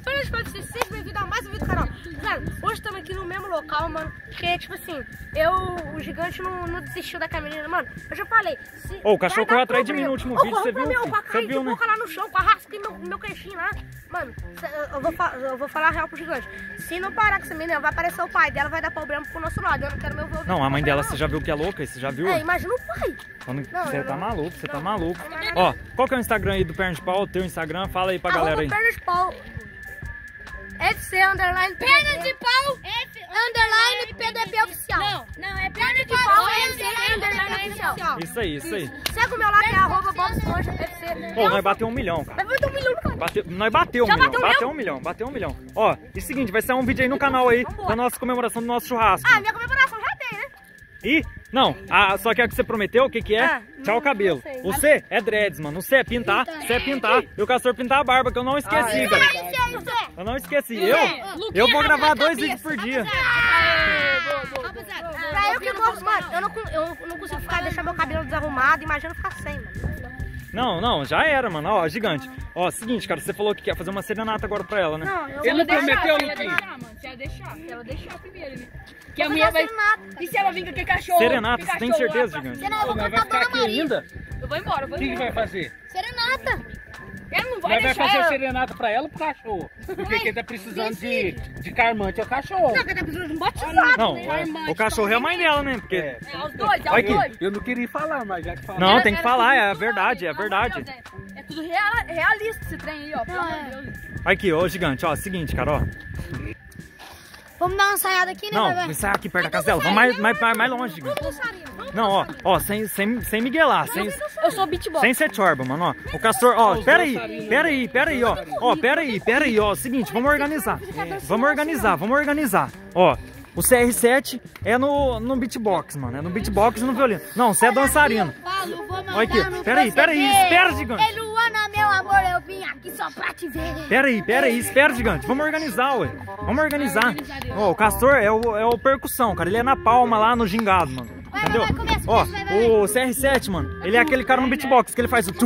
Fernandes Paulo, você seja bem-vindo a mais um vídeo do canal. Cara, hoje estamos aqui no mesmo local, mano. Porque, tipo assim, o gigante não desistiu da caminhona, mano. Eu já falei. O cachorro correu atrás de mim no último vídeo, você viu? Você viu, né? Eu vou lá no chão, com a rasca e meu queixinho lá. Mano, eu vou falar a real pro gigante. Se não parar com essa menina, vai aparecer o pai dela, vai dar problema pro nosso lado. Eu não quero meu vô. Não, a mãe dela, você já viu que é louca? Você já viu? É, imagina o pai. Você tá maluco, você tá maluco. Ó, qual que é o Instagram aí do Pernas de Pau? O teu Instagram? Fala aí pra galera aí. Pernas de Pau. FC _ Pernas de Pau _ PDP oficial. Não, é Pernas de Pau FC _ oficial. Isso aí, isso aí. Segue o meu lá que é @BobSponja FC. Pô, nós bateu 1 milhão, cara. Vai bater 1 milhão, cara. Nós bateu 1 milhão. Ó, e seguinte, vai sair um vídeo aí no canal aí da nossa comemoração do nosso churrasco. Ah, minha comemoração já tem, né? E, não, só que a que você prometeu, o que que é? Tchau, cabelo. Você é dreads, mano. Você é pintar, E o Castor pintar a barba, que eu não esqueci, cara. Eu não esqueci. Eu vou gravar 2 vídeos por dia. Pra eu que gosto, mano, eu não consigo deixar meu cabelo desarrumado, imagina ficar sem, mano. Não, já era, mano. Ó, gigante. Ó, seguinte, cara, você falou que quer fazer uma serenata agora pra ela, né? Não, ele não prometeu, Luquinha? Se ela deixar primeiro, né? Que a mulher vai... E se ela vir com aquele cachorro? Serenata, você tem certeza, gigante? Vai ficar aqui ainda? Eu vou embora, O que vai fazer? Serenata. Ele não vai deixar fazer serenata pra ela ou pro cachorro? Porque quem tá precisando de carmante é o cachorro. Não, quem tá precisando de um batizado. Não, o cachorro é a mãe dela, né? Porque... É os dois, é os dois. Eu não queria falar, mas já que falou. Não, tem que falar, é verdade, é verdade. É tudo realista esse trem aí, ó. Pelo amor de Deus. Aqui, ô gigante, ó, seguinte, cara, ó. Vamos dar uma ensaiada aqui, né? Não, sai aqui perto da casa dela, vamos mais longe, gigante. Não, ó, sem miguelar, eu sou beatbox. sem ser chorba, mano, ó. O Castor, ó, pera aí, ó. Ó, pera aí, ó, seguinte, vamos organizar. Ó, o CR7 é no beatbox, mano, é no beatbox e no violino. Não, você é dançarino. Olha aqui, pera aí, espera, gigante. Luana, meu amor, eu vim aqui só pra te ver. Pera aí, espera, gigante. Vamos organizar, ué. Ó, o Castor é o percussão, cara. Ele é na palma lá no gingado, mano. Entendeu? Ó, o CR7, mano, ele é aquele cara no beatbox que ele faz o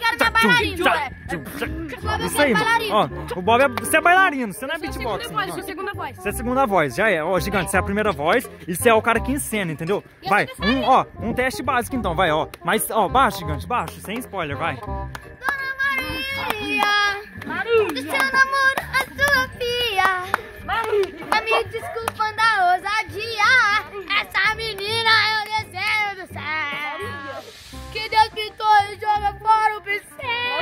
isso aí, mano. Ó, o Bob você é bailarino, você não é beatbox. Eu sou segunda voz. Você é a segunda voz, já é. Ó, gigante, você é a primeira voz e você é o cara que encena, entendeu? Vai, um teste básico então, vai, ó. Mas, ó, baixo, gigante, baixo, sem spoiler, vai. Maria, do seu namoro, a sua filha. Tá me desculpando a ousadia. Essa menina é o desenho do céu. Que Deus pintou e joga fora o pincel.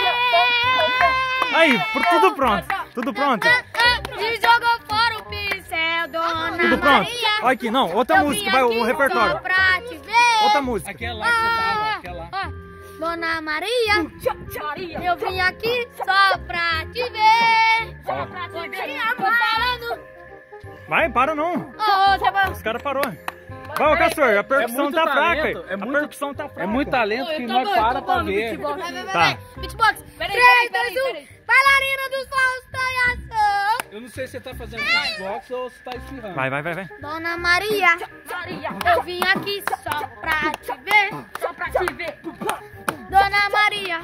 Aí, tudo pronto. E jogou fora o pincel, dona Tudo pronto. Maria. Olha aqui, não, outra música, vai, o repertório. Só pra te ver. Outra música. Aquela que você tava, aquela. Dona Maria, eu vim aqui só pra te ver. Só pra te ver. Tô falando. Vai, para não. Os caras parou. Vai, Castor, a percussão tá fraca aí. A percussão tá fraca. É muito talento que nós para pra ver. Tá. Beatbox. 3, 2, 1. Bailarina dos Faustão e ação. Eu não sei se você tá fazendo beatbox ou se tá espirrando. Vai. Dona Maria, eu vim aqui só pra te ver. Dona Maria,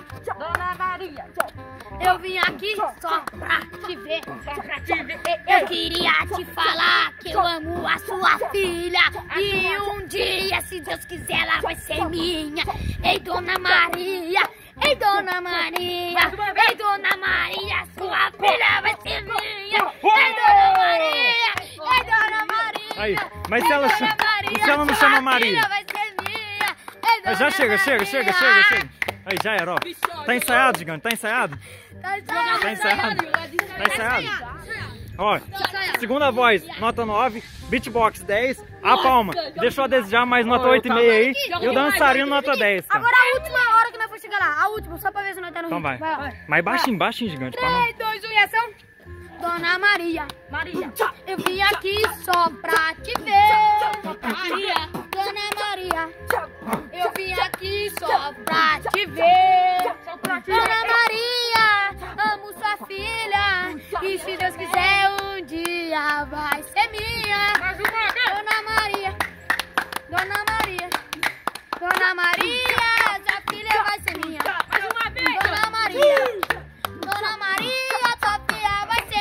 eu vim aqui só pra te ver. Eu queria te falar que eu amo a sua filha. E um dia, se Deus quiser, ela vai ser minha. Ei, Dona Maria, ei, Dona Maria, ei, Dona Maria, sua filha vai ser minha. Ei, Dona Maria, ei, Dona Maria. Aí, mas se ela não chama Maria? Vai ser minha. Mas já chega. Aí, já era, ó. Tá ensaiado, gigante? Tá ensaiado? Tá ensaiado? Ó, segunda voz, nota 9, beatbox 10, a palma. Deixou a desejar, mais nota 8,5 aí. E o dançarino, nota 10. Cara. Agora a última hora que nós vamos chegar lá. A última, só pra ver se nós tá no Então ritmo. vai. Mas baixinho, gigante. 3, 2, 1 e ação. Dona Maria, eu vim aqui só pra te ver. Dona Maria, eu vim aqui só pra te ver. Dona Maria, amo sua filha. E se Deus quiser, um dia vai ser minha. Dona Maria, essa filha vai ser minha. Dona Maria, sua filha vai ser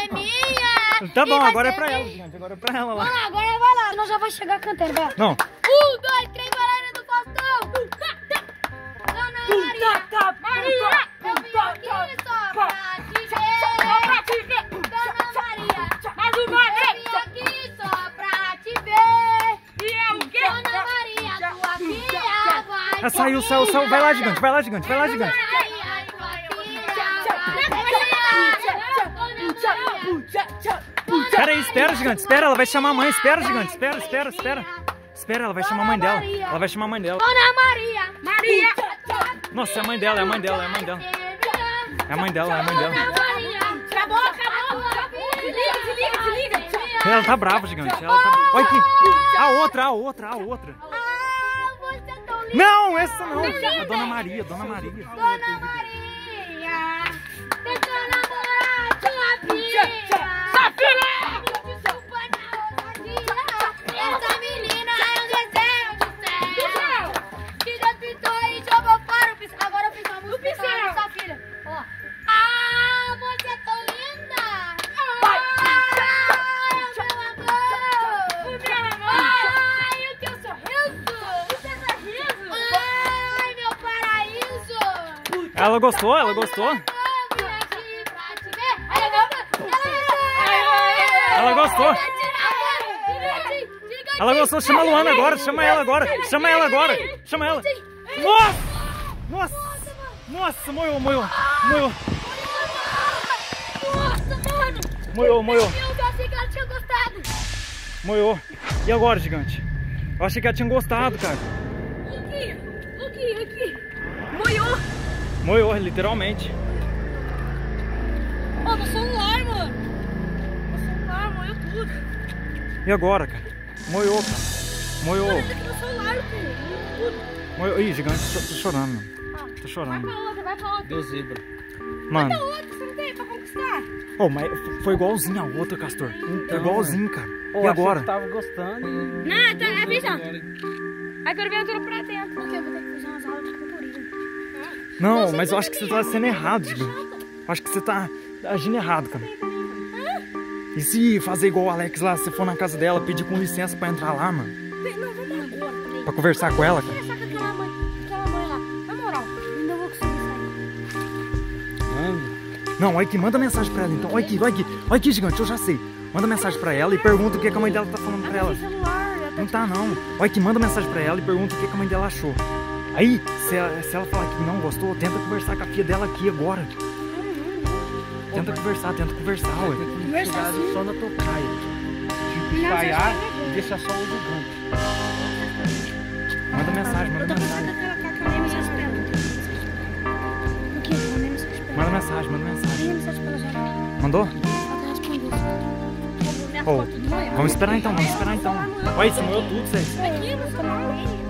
Tá bom, agora é pra ela, gigante. Agora é pra ela lá. Agora vai lá. Nós já vai chegar cantando, vai. Não. 1, 2, 3, galera do Faustão. Dona Maria. Maria. Eu vim aqui só pra te ver. Dona Maria. Mais uma vez. Eu vim aqui só pra te ver. E é o quê? Dona Maria, tua filha vai. Saiu. Vai lá, gigante. Vai lá, gigante. Espera aí, espera, gigante. Espera, ela vai chamar a mãe. Espera, gigante. Espera. Espera, ela vai chamar a mãe dela. Ela vai chamar a mãe dela. Dona Maria. Maria. Nossa, é a mãe dela, é a mãe dela. É a mãe dela. Acabou. Desliga. Ela tá brava, gigante. Ela tá... Olha aqui. A outra. Você é tão linda. Não, essa não. A Dona Maria. Dona Maria. Deixa eu namorar tua filha. Sua filha. Desculpa na ousadia. Essa menina é um desenho do céu. Que Deus pintou e jogou para o pincel. Agora eu fiz uma música para sua filha. Ó. Você é tão linda. O meu amor. Ai, o teu sorriso. O teu sorriso. Ai, meu paraíso. Ela gostou? Ela gostou. Ela gostou. Chama a Luana agora. Chama ela agora. Nossa, moiou. Meu Deus, eu achei que ela tinha gostado. Moiou. E agora, gigante? Eu achei que ela tinha gostado, cara. Aqui. Moiou, literalmente. Ó, meu celular, mano. Moiou tudo. E agora, cara? Moiou. Olha aqui no celular, filho. Moiou. Ih, gigante, tô chorando, mano. Tô chorando. Vai pra outra. Deu zebra. Mano. Vai pra outra, você não tem pra conquistar. Oh, mas foi igualzinho a outra, Castor. Foi igualzinho, cara. E agora? Eu tava gostando. Não, é visão. Agora vem a altura pra dentro. Porque eu vou ter que fazer umas aulas de cantoria. Não, mas eu acho que você tá sendo errado, gigante. Eu acho que você tá agindo errado, cara. E se fazer igual o Alex lá, se você for na casa dela, pedir com licença pra entrar lá, mano? Não, vamos agora também. Pra conversar com ela, cara? Conversar com aquela mãe lá. Na moral, ainda vou conseguir sair. Não, olha aqui, manda mensagem pra ela então. Olha aqui, gigante, eu já sei. Manda mensagem pra ela e pergunta o que a mãe dela tá falando pra ela. Não tá, não. Olha aqui, manda mensagem pra ela e pergunta o que a mãe dela achou. Aí, se ela falar que não gostou, tenta conversar com a filha dela aqui agora. Tenta conversar, ué. Conversar só na tocaia. Tipo, espalhar e deixar só o gigante. Manda mensagem. Manda mensagem. Mandou? Oh, vamos esperar então. Olha, isso moeu tudo, Zé.